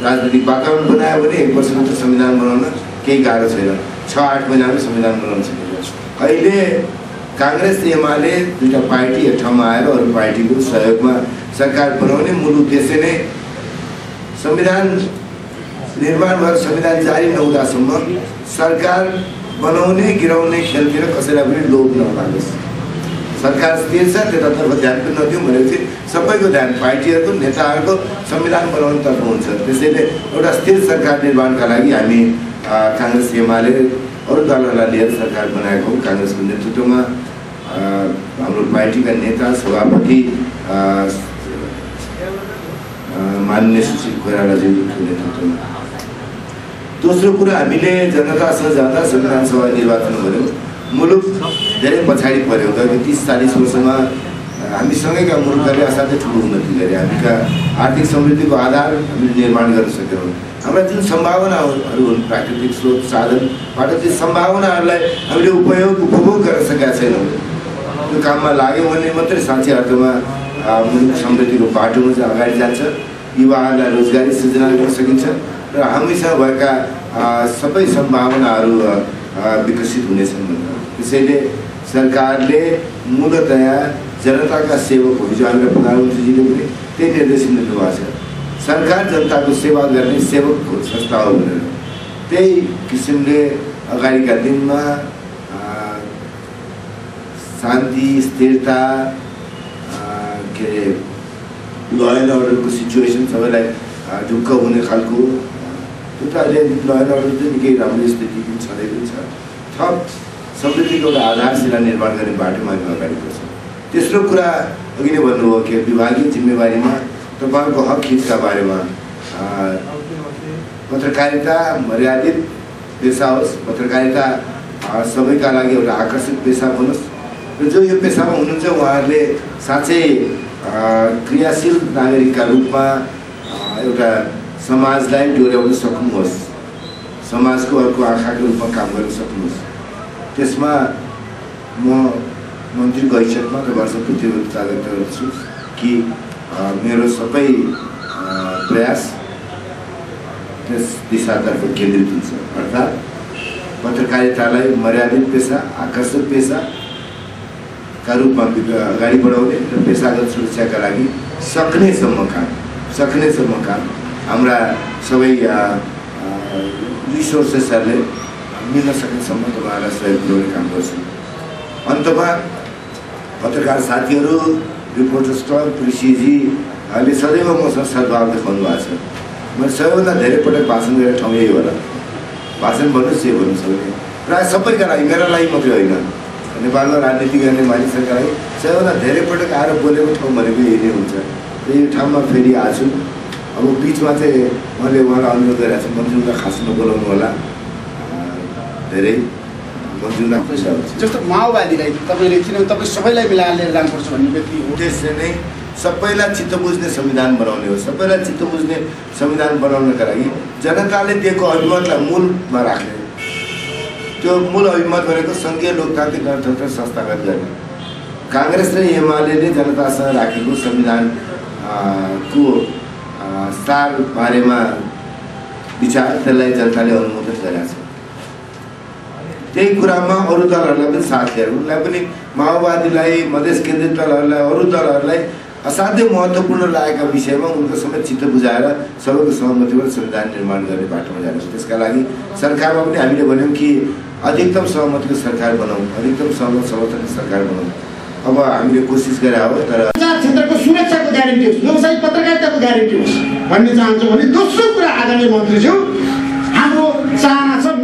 राजनीतिक वातावरण बनायो भने 1 वर्षभित्र संविधान बनाउन केही गाह्रो छैन। 6-8 महिनामा संविधान बनाउन सकिन्छ। अहिले कांग्रेस एमाले दुईटा पार्टी एक ठाउँमा आएर अरू पार्टीको सहयोगमा सरकार बनाउने मूल उद्देश्य नै संविधान निर्माण भएर संविधान जारी नहुँदासम्म सरकार बनाउने गिराउने खेलतिर कसैलाई पनि लोभ नलागोस्। सरकार स्थिर छ त्यतातर्फ ध्यान पनि नदिउँ भनेपछि सबैको ध्यान पार्टीहरूको नेताहरूको संविधान बनाउनेतर्फ हुन्छ। त्यसैले एउटा स्थिर सरकार निर्माणका लागि हामी कांग्रेस एमाले अरू दलहरूलाई लिएर सरकार बनाएको हौँ। कांग्रेसको नेतृत्वमा हाम्रो पार्टीका नेता सभापति माननीय सुशील कोइरालाज्यूको नेतृत्वमा। दोस्रो कुरा हामीले जनतासँग जाँदा संविधान सभा निर्वाचन गऱ्यौँ। मुलुक धेरै पछाडि पर्यो। गएको 30-40 वर्षमा हामीसँगैका मुलुकहरूले असाध्यै ठुलो उन्नति गरे। हामीका आर्थिक समृद्धिको आधार हामीले निर्माण गर्न सकेनौँ। हाम्रा जुन सम्भावनाहरू हुन् प्राकृतिक स्रोत साधनबाट ती सम्भावनाहरूलाई हामीले उपभोग गर्न सकेका छैनौँ। त्यो काममा लाग्यो भने मात्रै साँच्चै अर्थमा मुलुक समृद्धिको बाटोमा चाहिँ अगाडि जान्छ। युवाहरूलाई रोजगारी सृजना गर्न सकिन्छ र हामीसँग भएका सबै सम्भावनाहरू विकसित हुनेछन्। त्यसैले सरकारले मूलतया जनताका सेवक हो। हिजो हामीलाई प्रधानमन्त्रीजीले पनि त्यही निर्देशन दिनुभएको छ। सरकार जनताको सेवा गर्ने सेवकको संस्था हो भनेर त्यही किसिमले अगाडिका दिनमा शान्ति स्थिरता के अरे ल एन्ड अर्डरको सिचुएसन सबैलाई ढुक्क हुने खालको त्यो त अहिले ल एन्ड अर्डर चाहिँ निकै राम्रो स्थिति पनि छँदै पनि छ। थप समृद्धिको एउटा आधारशिला निर्माण गर्ने बाटोमा हामी अगाडि बढ्छौँ। तेस्रो कुरा अघि नै भन्नुभयो कि विभागीय जिम्मेवारीमा तपाईँको हक हितका बारेमा पत्रकारिता मर्यादित पेसा होस्। पत्रकारिता सबैका लागि एउटा आकर्षक पेसा बनोस् र जो यो पेसामा हुनुहुन्छ उहाँहरूले साँच्चै क्रियाशील नागरिकका रूपमा एउटा समाजलाई डोर्याउन सक्नुहोस्। समाजको अर्को आँखाको रूपमा काम गर्न सक्नुहोस्। त्यसमा म मन्त्रीको हैसियतमा तपाईँहरूसँग प्रतिबद्धता व्यक्त गर्छु कि मेरो सबै प्रयास त्यस दिशातर्फ केन्द्रित हुन्छ। अर्थात् पत्रकारितालाई मर्यादित पेसा आकर्षक पेसाका रूपमा अगाडि बढाउने र पेसागत सुरक्षाका लागि सक्नेसम्म काम हाम्रा सबै रिसोर्सेसहरूले मिल्न सक्नेसम्म तपाईँहरूलाई सहयोग पुर्याउने काम गर्छु। अन्तमा पत्रकार साथीहरू रिपोर्टर्स क्लब कृषिजीले सदैव मसँग सद्भाव देखाउनु भएको छ। मैले सबैभन्दा धेरै पटक भाषण गरेर ठाउँ यही होला। भाषण भन्नुहोस् जे भन्नुहोस् भने प्रायः सबैका लागि मेरा लागि मात्रै होइन नेपालमा राजनीति गर्ने मानिसहरूका लागि सबैभन्दा धेरै पटक आएर बोलेको ठाउँ भनेको यही नै हुन्छ। यो ठाउँमा फेरि आएको छु। अब बिचमा चाहिँ मैले उहाँलाई अनुरोध गरेको छु मन्त्रीलाई खास नबोलाउनु होला। धेरै मन्त्रीलाई पैसा हुन्छ जस्तो माओवादीलाई तपाईँले किनभने तपाईँ सबैलाई मिलाएर लिएर जानुपर्छ भन्ने व्यक्ति उद्देश्य नै सबैलाई चित्त बुझ्ने संविधान बनाउने हो। सबैलाई चित्त बुझ्ने संविधान बनाउनका लागि जनताले दिएको अभिमतलाई मूलमा राख्ने। त्यो मूल अभिमत भनेको सङ्घीय लोकतान्त्रिक गणतन्त्र संस्थागत गर्ने। कांग्रेस र एमाले जनतासँग राखेको संविधानको सार बारेमा विचार त्यसलाई जनताले अनुमोदन गरेका छ। त्यही कुरामा अरू दलहरूलाई पनि साथ लिएर उनलाई पनि माओवादीलाई मधेस केन्द्रित दलहरूलाई अरू दलहरूलाई असाध्यै महत्त्वपूर्ण लागेका विषयमा उनको समेत चित्त बुझाएर सबैको सहमतिबाट संविधान निर्माण गर्ने बाटोमा जान्छ। त्यसका लागि सरकारमा पनि हामीले भन्यौँ कि अधिकतम सहमतिको सरकार बनाऊँ, अधिकतम समर्थनको सरकार बनाऊँ। अब हामीले कोसिस गरे हो तर क्षेत्रको सुरक्षाको ग्यारेन्टी होस्, व्यवसायिक पत्रकारिताको ग्यारेन्टी होस् भन्ने चाहन्छु। भने दोस्रो कुरा आदरणीय मन्त्रीज्यू हाम्रो चाहना छ